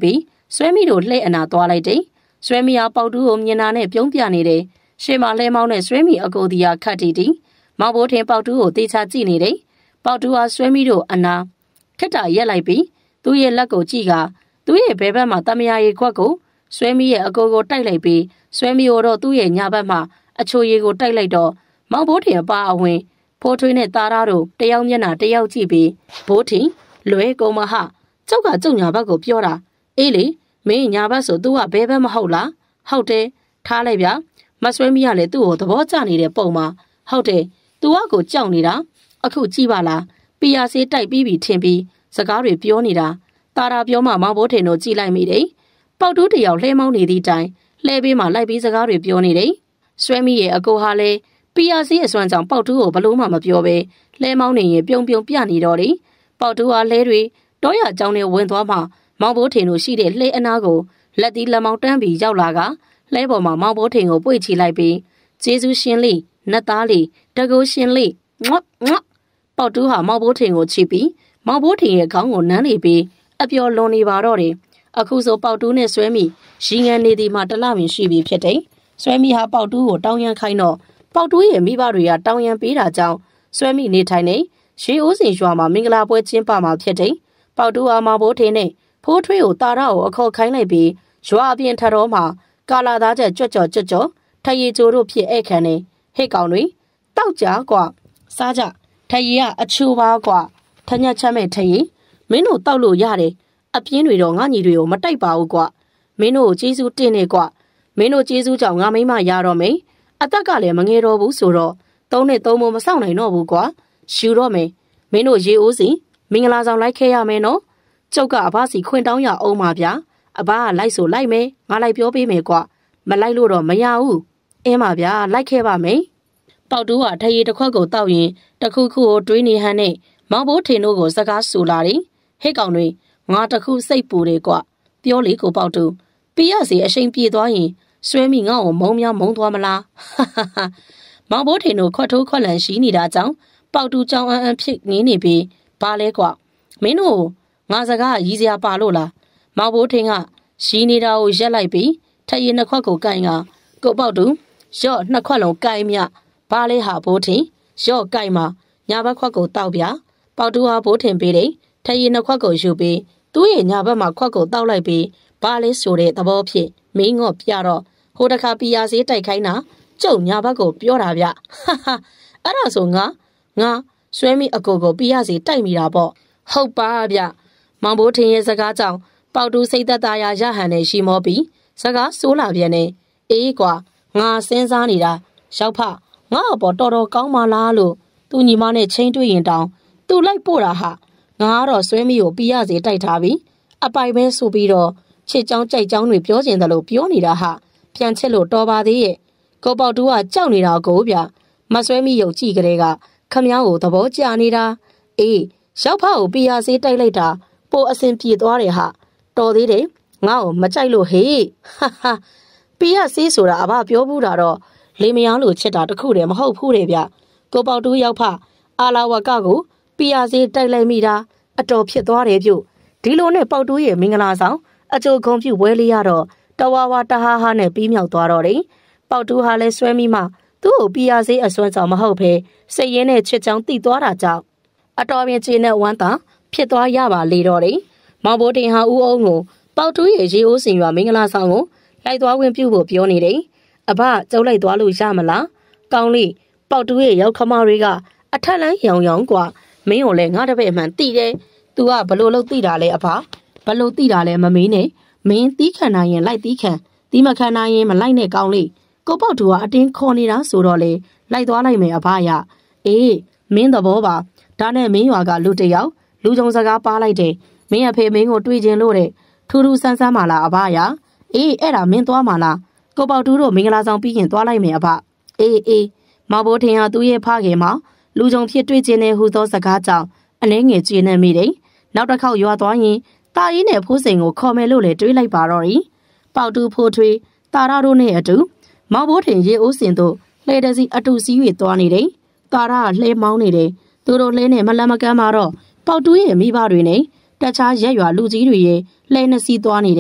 ဆွဲမိတို့လှဲ့အနာသွားလိုက်တယ်ဆွဲမိဟာပေါတူးကိုမြင်နာနဲ့ပြုံးပြနေတယ်ရှေ့မှာလှဲမောင်းနဲ့ဆွဲမိအကိုဒီယာခတ်တီတီမောင်ဘိုးထင်ပေါတူးကိုတေချာကြည့်နေတယ်ပေါတူးဟာဆွဲမိတို့အနာခက်တာရက်လိုက်ပြီးသူ့ရဲ့လက်ကိုကြည့်ကသူ့ရဲ့ဘဲဘက်မှာတမယာရီခွက်ကိုဆွဲမိရဲ့အကိုကိုတိုက်လိုက်ပြီးဆွဲမိကိုတော့သူ့ရဲ့ညာဘက်မှာအချိုရည်ကိုတိုက်လိုက်တော့မောင်ဘိုးထင်အပါအဝင်ဖိုးထွေးနဲ့သားသားတို့တယောက်မျက်နှာတယောက်ကြည့်ပြီးဘိုးထင်လွဲကုန်မဟာကျောက်ကကျုံညာဘက်ကိုပြောတာအေးလေမင်းညာဘက်ဆိုသူကဘဲဘက်မဟုတ်လားဟုတ်တယ်ထားလိုက်ဗျာမဆွဲမိရလေသူ့ကိုသဘောကျနေတဲ့ပုံမှာဟုတ်တယ်သူကကိုကြောက်နေတာအခုကြည့်ပါလားပီယာဆေးတိုက်ပြီးပြီထင်ပြီးစကားတွေပြောနေတာတာရာပြောမှမောင်ဘိုးထင်တို့ကြည့်လိုက်မိတယ်ပေါတူးတယောက်လှဲမောင်းနေသည့်တိုင်လှဲပေးမှလိုက်ပြီးစကားတွေပြောနေတယ်ဆွဲမိရဲ့အကိုဟာလေပီယာဆေးအစွမ်းကြောင့်ပေါတူးကိုဘလို့မှမပြောပဲလှဲမောင်းနေရင်ပြုံပြုံပြနေတော့တယ်ပေါတူးဟာလဲတွေတောရကြောင်းနဲ့ဝင်သွားမှမောင်ဘိုးထင်တို့ရှိတဲ့လှဲအနာကိုလက်သီးလက်မောင်းတန်းပြီးရောက်လာကလဲပေါ်မှာမောင်ဘိုးထင်ကိုပွေ့ချီလိုက်ပြီးကျေးဇူးရှင်လေးနတ်သားလေးတကူရှင်လေးငွတ်ငွတ်ပေါတူးဟာမောင်ဘိုးထင်ကိုချီပြီးမောင်ဘိုးထင်ရဲ့ခေါင်းကိုနမ်းနေပြီးအပျော်လွန်နေပါတော့တယ်အခုဆိုပေါတူးနဲ့ဆွဲမိရီငန်နေသည်မှာတလမင်ရှိပြီဖြစ်တယ်ဆွဲမိဟာပေါတူးကိုတောင်းရန်ခိုင်းတော့ပေါတူးရဲ့မိဘတွေကတောင်းရန်ပေးတာကြောင့်ဆွဲမိနေထိုင်နေရေအိုးစင်ရွာမှာမင်္ဂလာပွဲကျင်းပမှာဖြစ်တယ်ပေါတူးဟာမောင်ဘိုးထင်နဲ့ဖိုးထွေးကိုတာရကိုအခေါ်ခိုင်းလိုက်ပြီးရွာအပြင်ထတော်မှာကာလာသားချက်ကြွကြော်ကြွကြော်ထရီကျိုးတို့ဖြစ်ဧခံနေဟိတ်ကောင်တွေတောက်ကြကွာစားကြထရီကအချိုးပါကွာထညက်ချက်မဲ့ထရီမင်းတို့တောက်လို့ရတယ်အပြင်းတွေတော့ငါညီတွေကိုမတိုက်ပါဘူးကွာမင်းတို့ကျေးဇူးတင်နေကွာမင်းတို့ကျေးဇူးကြောင့်ငါမိမရတော့မယ်အသက်ကလည်းမငယ်တော့ဘူးဆိုတော့သုံးနဲ့သုံးမမဆောင်နိုင်တော့ဘူးကွာရှူတော့မယ်မင်းတို့ရေအိုးစီမင်္ဂလာဆောင်လိုက်ခဲ့ရမယ်နော်ကျုပ်ကအဘစီခွင့်တောင်းရအောင်ပါဗျာအဘကလိုက်ဆိုလိုက်မယ်ငါလိုက်ပြောပေးမယ်ကွာမလိုက်လို့တော့မရဘူးအင်းပါဗျာလိုက်ခဲ့ပါမယ်ပေါတူးကထရီတစ်ခွက်ကိုတောက်ရင်တခုခုကိုတွေးနေဟန်နဲ့မောင်ဘိုးထင်တို့ကိုစကားဆူလာတယ်ဟဲ့ကောင်တွေငါတခုစိတ်ပူတယ်ကွာပြောလေကိုပေါတူးပြရစီအရှိန်ပြေသွားရင်ဆွဲမိငါ့ကိုမုံများမုံသွားမလားမောင်ဘိုးထင်တို့ခွတ်ထိုးခွက်လန်ရှိနေတာကြောင့်ပေါတူးကြောင်အံ့အံ့ဖြစ်နေနေပြီးဘာလဲကွာမင်းတို့ငါစကားရည်စရာပါလို့လားမောင်ဘိုးထင်ကရှိနေတာကိုရက်လိုက်ပြီးထရီနှစ်ခွက်ကိုကိုင်ကကိုပေါတူးရော့နှစ်ခွက်လုံးကိုင်မြဘာလဲဟာဘိုးထင်ရော့ကိုင်မှာညာဘက်ခွက်ကိုတောက်ပြပေါတူးဟာဘိုးထင်ပေးတယ်ထရီနှစ်ခွက်ကိုယူပြီးသူ့ရဲ့ညာဘက်မှာခွက်ကိုတောက်လိုက်ပြီးဘာလဲဆိုတဲ့သဘောဖြစ်မင်းငေါ့ပြတော့ဟိုတခါပီယာစေးတိုက်ခိုင်းတာကျုံညာဘက်ကိုပြောတာဗျဟာဟာအဲ့ဒါဆိုငါငါဆွဲမိအကိုကိုပီယာစေးတိုက်မိတာပေါ့ဟုတ်ပါဗျမောင်ဘိုးထင်ရဲ့စကားကြောင့်ပေါတူးစိတ်သက်သာရာရဟန်နဲ့ရှိမောပြီးစကားဆိုးလာပြန်နေအေးကွာငါစဉ်းစားနေတာရောက်ဖငါ့အပေါ်တော်တော်ကောင်းပါလားလို့သူညီမနဲ့ချင်းတွေ့ရင်တောင်သူလိုက်ပို့တာဟာငါကတော့ဆွဲမိကိုပီယာစေးတိုက်ထားပြီးအပိုင်ပဲဆိုပြီးတော့ချစ်ချောင်းကြိုက်ချောင်းတွေပြောကျင်တယ်လို့ပြောနေတာဟာပြန်ချစ်လို့တော်ပါသေးရဲ့ကိုပေါတူးကကြောက်နေတာကိုဗျမဆွဲမိရုပ်ကြည့်ကလေးကခမည်းကိုသဘောကျနေတာအေးရောက်ဖကိုပီယာစေးတိုက်လိုက်တာပိုအစင်ပြေသွားတယ်ဟာတော်သေးတယ်ငါ့ကိုမကြိုက်လို့ဟေးဟာဟာပီယာစေးဆိုတာအဘပြောဘူးတာတော့လေမယောင်းလို့ချစ်တာတခုတည်းမဟုတ်ဘူးတဲ့ဗျကိုပေါတူးရောက်ဖအာလာဝကကိုပီယာစေးတိုက်လိုက်မိတာအတော်ဖြစ်သွားတယ်ပြုဒီလိုနဲ့ပေါတူးရဲ့မင်္ဂလာဆောင်အကျိုးဂုံပြုဝဲလေးရတော့တဝါဝါတဟာဟာနဲ့ပြီးမြောက်သွားတော့တယ်ပေါတူးဟာလဲဆွဲမိမှသူ့ကိုပီယာစေးအစွမ်းကြောင့်မဟုတ်ဘဲစိတ်ရင်းနဲ့ချစ်ချောင်းတိသွားတာကြောင့်အတော်ပြင်းကျေနဲ့ဝမ်းသာဖြစ်သွားရပါလေတော့တယ်မောင်ဘိုးတင်ဟာဦးအောင်ကိုပေါတူးရဲ့ရေအိုးစင်ရွာမင်္ဂလာဆောင်ကိုလိုက်သွားဝင်ပြုဖို့ပြောနေတယ်အဘကျုပ်လိုက်သွားလို့ရမလားကောင်းလေးပေါတူးရဲ့ရောက်ခမတွေကအထက်လန်းရောင်ရောင်กว่าမင်းကိုလည်းငါတပည့်မှန်တိတယ်သူကဘလို့လို့တိတာလဲအဖဘလို့တိတာလဲမမေးနဲ့မင်းတီးခံနိုင်ရင်လိုက်တီးခံတီးမခံနိုင်ရင်မလိုက်နဲ့ကောင်းလေးကိုပေါတူကအတင်းခေါ်နေတာဆိုတော့လေလိုက်သွားလိုက်မယ်အဖရအေးမင်းသဘောပါဒါနဲ့မင်းရွာကလူတယောက်လူကြုံစကားပါလိုက်တယ်မင်းအဖေမင်းကိုတွေ့ကျင်လို့တဲ့ထူးထူးဆန်းဆန်းပါလားအဖရအေးအဲ့ဒါမင်းသွားမှာလားကိုပေါတူတို့မင်္ဂလာဆောင်ပြီးရင်သွားလိုက်မယ်အဖအေးအေးမောင်ဘိုးထင်ဟာသူ့ရဲ့ဖခင်မှာလူကြုံဖြစ်တွေ့ကျင်တဲ့ဟူသောစကားကြောင့်အနှဲငယ်ကျေနပ်မိတယ်နောက်တစ်ခေါက်ရွာသွားရင်တာရီနဲ့ဖိုးစိန်ကိုခေါ်မယ်လို့လည်းတွေးလိုက်ပါတော့တယ်ပေါတူဖိုးထွေးတာရတို့နဲ့အတူမောင်ဘိုးထင်ရေအိုးစင်တို့လှဲတစီအတူစီး၍သွားနေတယ်တာရကလှဲမောင်းနေတယ်သူတို့လှဲနဲ့မလန်မကမ်းမှာတော့ပေါတူရဲ့မိဘတွေနဲ့တခြားရက်ရွာလူကြီးတွေရဲ့လှဲနှစ်စီးသွားနေတယ်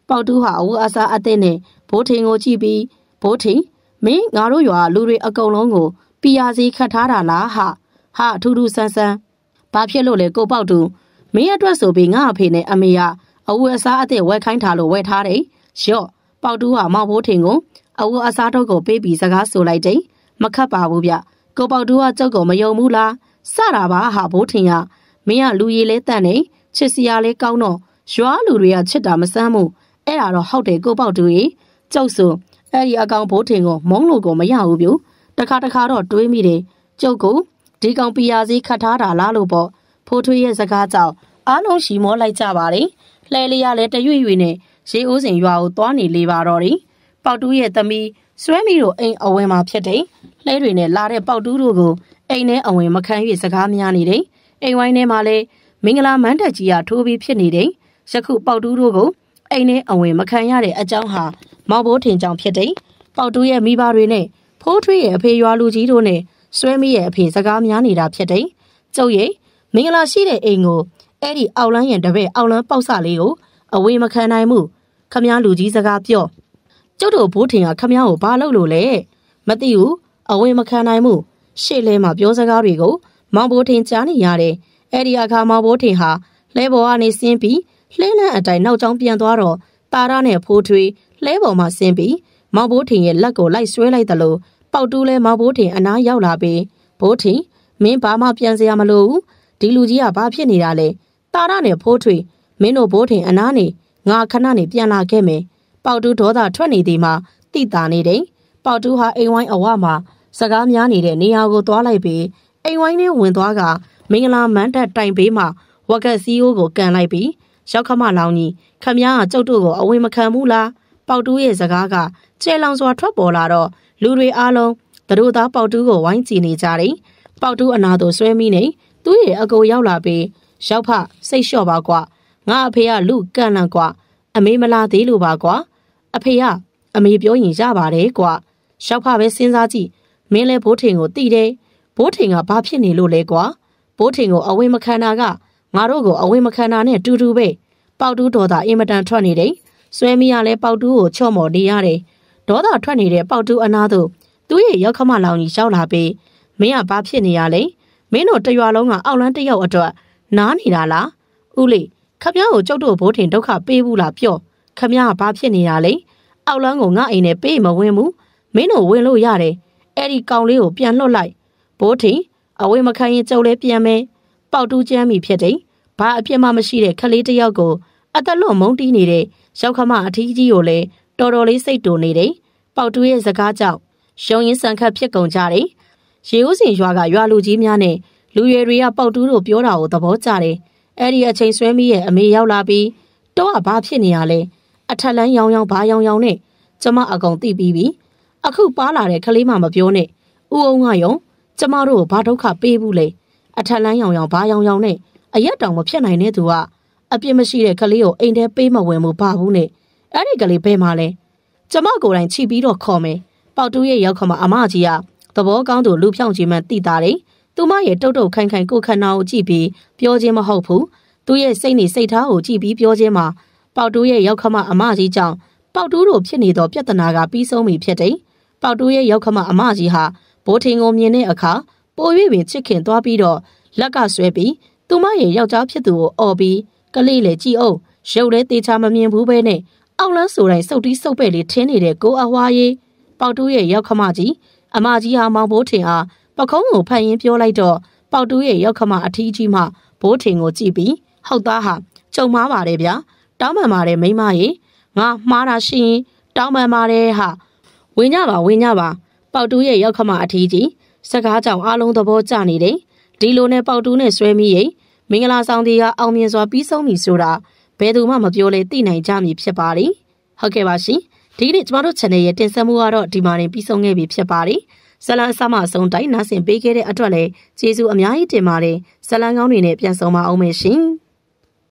ပေါတူဟာအဝအစားအသစ်နဲ့ဘိုးထင်ကိုကြည့်ပြီးဘိုးထင်မင်းငါတို့ရွာလူတွေအကုန်လုံးကိုပီယာစီခတ်ထားတာလားဟာဟာအထူးထူးဆန်းဆန်းဘာဖြစ်လို့လဲကိုပေါတူမင်းအတွက်ဆိုပြီးငါအဖေနဲ့အမေကအဝအစားအသစ်ဝယ်ခိုင်းထားလို့ဝယ်ထားတယ်ရော့ပေါတူဟာမောင်ဘိုးထင်ကိုအဝအစားတော့ကိုပေးပြီးစကားဆိုလိုက်တယ်မခတ်ပါဘူးဗျကိုပေါတူကကြောက်ကိုမယုံဘူးလားစတာပါဟာဘိုးထင်ကမင်းကလူရည်လဲတန့်နေချစ်စရာလဲကောင်းတော့ရွာလူတွေကချစ်တာမဆန်းဘူးအဲ့ဒါတော့ဟုတ်တယ်ကိုပေါတူရေကြောက်ဆိုအဲ့ဒီအကောင်ဘိုးထင်ကိုမုန်းလို့ကိုမရဘူးဗျတခါတခါတော့တွေးမိတယ်ကျုပ်ကိုဒီကောင်ပီယာစီခတ်ထားတာလားလို့ပေါ့ဖိုးထွေးရဲ့စကားကြောင့်အားလုံးရှီမောလိုက်ကြပါတယ်လှဲလေးရလဲတရွေ့ရွေ့နဲ့ရေအိုးစင်ရွာကိုသွားနေလေပါတော့တယ်ပေါတူးရဲ့သမီးဆွဲမိတို့အိမ်အဝင်မှာဖြစ်တယ်လှဲတွေနဲ့လာတဲ့ပေါတူးတို့ကိုအိမ်ထဲအဝင်မခံ၍စကားများနေတယ်အိမ်ဝိုင်းထဲမှာလဲမင်္ဂလာမန်းတက်ကြီးကထိုးပြီးဖြစ်နေတယ်ယခုပေါတူးတို့ကိုအိမ်ထဲအဝင်မခံရတဲ့အကြောင်းဟာမောင်ဘိုးထင်ကြောင့်ဖြစ်တယ်ပေါတူးရဲ့မိဘတွေနဲ့ဖိုးထွေးရဲ့အဖေရွာလူကြီးတို့နဲ့ဆွဲမိရဲ့အဖေစကားများနေတာဖြစ်တယ်ကျုပ်ရဲ့မင်္ဂလာရှိတဲ့အိမ်ကိုအဲ့ဒီအောက်လန်းရင်တပည့်အောက်လန်းပေါက်စလေးကိုအဝေးမခံနိုင်မှုခမည်းလူကြီးစကားပြောကျုပ်တို့ဘိုးထင်ကခမည်းကိုဘာလုပ်လို့လဲမသိဘူးအဝေးမခံနိုင်မှုရှေ့လဲမှာပြောစကားတွေကိုမောင်ဘိုးထင်ကြားနေရတယ်အဲ့ဒီအခါမောင်ဘိုးထင်ဟာလဲပေါ်ကနေဆင်းပြီးလှင်းလန်းအတိုင်းနောက်ကျောင်းပြန်သွားတော့တာရနဲ့ဖိုးထွေးလဲပေါ်မှာဆင်းပြီးမောင်ဘိုးထင်ရဲ့လက်ကိုလိုက်ဆွဲလိုက်တယ်လို့ပေါတူးလဲမောင်ဘိုးထင်အနားရောက်လာပြီးဘိုးထင်မင်းဘာမှပြန်စရာမလိုဘူးဒီလူကြီးကဘာဖြစ်နေတာလဲတာရနဲ့ဖိုးထွေးမင်းတို့ဘိုးထင်အနားနေငါခဏနေပြန်လာခဲ့မယ်ပေါတူးဒေါသထွက်နေသည်မှာတိတာနေတယ်ပေါတူးဟာအိမ်ဝိုင်းအဝမှာစကားများနေတဲ့နေရာကိုသွားလိုက်ပြီးအိမ်ဝိုင်းထဲဝင်သွားကမင်္ဂလာမန်းတက်တိုင်ပေးမှာဝက်ကက်စီယိုးကိုကန်လိုက်ပြီးရောက်ခမလောင်ကြီးခမည်းကကျုပ်တို့ကိုအဝင်မခံဘူးလားပေါတူးရဲ့စကားကကျဲလောင်စွာထွက်ပေါ်လာတော့လူတွေအားလုံးတို့သားပေါတူးကိုဝိုင်းကြည့်နေကြတယ်ပေါတူးအနာတို့ဆွဲမိနေသူ့ရဲ့အကိုရောက်လာပြီးရောက်ဖစိတ်လျှော့ပါကွာငါအဖေကလူကန်လန့်ကွာအမေမလာသေးလို့ပါကွာအဖေကအမေပြောရင်ရပါတယ်ကွာရောက်ဖပဲစဉ်းစားကြည့်မင်းလဲဘိုးထင်ကိုတိတယ်ဘိုးထင်ကဘာဖြစ်နေလို့လဲကွာဘိုးထင်ကိုအဝေးမခံတာကငါတို့ကိုအဝေးမခံတာနဲ့တူတူပဲပေါတူးဒေါသအင်မတန်ထွက်နေတယ်ဆွဲမိရလဲပေါတူးကိုချော့မော်နေရတယ်ဒေါသထွက်နေတဲ့ပေါတူးအနာတို့သူ့ရဲ့ရောက်ခမလောင်ကြီးရောက်လာပြီးမင်းကဘာဖြစ်နေရလဲမင်းတို့တရွာလုံးကအောက်လန်းတယောက်အတွက်နားနေတာလားဦးလေးခမည်းကိုကျုပ်တို့ဘိုးထင်ဒုက္ခပေးဘူးလားပြောခမည်းကဘာဖြစ်နေတာလဲအောက်လန်းကိုငါအိမ်နဲ့ပေးမဝင်ဘူးမင်းတို့ဝင်လို့ရတယ်အဲ့ဒီကောင်လေးကိုပြန်လွတ်လိုက်ဘိုးထင်အဝေးမခံရင်ကျုပ်လည်းပြန်မယ်ပေါတူးကျမ်းမိဖြစ်တယ်ဘာအဖြစ်မှမရှိတဲ့ခလေးတယောက်ကိုအသက်လွတ်မုန်းတီးနေတဲ့ရောက်ခမအထီးကြီးကိုလည်းတော်တော်လေးစိတ်တူနေတယ်ပေါတူးရဲ့စကားကြောင့်ရှုံရင်ဆန်ခတ်ဖြစ်ကုန်ကြတယ်ရေဦးစင်ရွာကရွာလူကြီးများနဲ့လူရွယ်တွေကပေါတူးတို့ပြောတာကိုသဘောကျတယ်အဲ့ဒီအချိန်ဆွဲမိရဲ့အမေရောက်လာပြီးတော့ကဘာဖြစ်နေရလဲအထက်လန်းရောင်ရောင်ဘာရောင်ရောင်နဲ့ကျမအကောင်သိပြီးပြီအခုပါလာတဲ့ကလေးမှမပြောနဲ့ဥအောင်ကရောကျမတို့ကိုဘာဒုက္ခပေးဘူးလေအထက်လန်းရောင်ရောင်ဘာရောင်ရောင်နဲ့အရက်တောင်မဖြစ်နိုင်တဲ့သူကအပြစ်မရှိတဲ့ကလေးကိုအိမ်ထဲပေးမဝင်ဘူးပါဘူးနဲ့အဲ့ဒီကလေးဘယ်မှာလဲကျမကိုယ်တိုင်ချိပြီးတော့ခေါ်မယ်ပေါတူးရဲ့ရောက်ခမအမကြီးကသဘောကောင်းသူလူဖြောင့်ကြီးမှတိတာတယ်သူမရဲ့တုတ်တုတ်ခိုင်ခိုင်ကိုခန္ဓာကိုကြည့်ပြီးပြောခြင်းမဟုတ်ဘူးသူရဲ့စိတ်နေစိတ်ထားကိုကြည့်ပြီးပြောခြင်းမှာပေါတူးရဲ့ရောက်ခမအမကြီးကြောင့်ပေါတူးတို့ဖြစ်နေသောပြဿနာကပြီးဆုံးပြီဖြစ်တယ်ပေါတူးရဲ့ရောက်ခမအမကြီးဟာဘိုးထင်ကိုမြင်တဲ့အခါပို၍ပင်ချစ်ခင်သွားပြီးတော့လက်ကဆွဲပြီးသူမရဲ့ယောက်ျားဖြစ်သူကိုအော်ပြီးကလေးလေကြည့်အောင်ရုပ်လည်းတေချာမမြင်ဘူးပဲနဲ့အောက်လန်းဆိုတိုင်းစုပ်တီးစုပ်ပဲ့လေးထင်းနေတဲ့ကိုအဝါရေးပေါတူးရဲ့ရောက်ခမကြီးအမကြီးဟာမောင်ဘိုးထင်အားပခုံးကိုဖတ်ရင်းပြောလိုက်တော့ပေါတူးရဲ့ရောက်ခမအထီးကြီးမှဘိုးထင်ကိုကြည့်ပြီးဟုတ်သားဟာကြုံမားပါတယ်ဗျာတောင်းပန်ပါတယ်မိမရေငါမှားတာရှိရင်တောင်းပန်ပါတယ်ဟာဝင်ကြပါဝင်ကြပါပေါတူးရဲ့ရောက်ခမအထီးကြီးစကားကြောင့်အားလုံးသဘောကျနေတယ်ဒီလိုနဲ့ပေါတူးနဲ့ဆွဲမိရင်မင်္ဂလာဆောင်တီကအောင်မြင်စွာပြီးဆုံးပြီဆိုတာဘယ်သူမှမပြောလဲသိနိုင်ကြမည်ဖြစ်ပါလိမ့်ဟုတ်ကဲ့ပါရှင်ဒီနေ့ကျမတို့ channel ရဲ့တင်ဆက်မှုကတော့ဒီမှာနေပြီးဆုံးခဲ့ပြီဖြစ်ပါတယ်ဇလန်အစမအဆုံးတိုင်းနားဆင်ပေးခဲ့တဲ့အတွက်လည်းကျေးဇူးအများကြီးတင်ပါတယ်ဇလန်ကောင်းတွေနဲ့ပြန်ဆောင်ပါအောင်မယ်ရှင်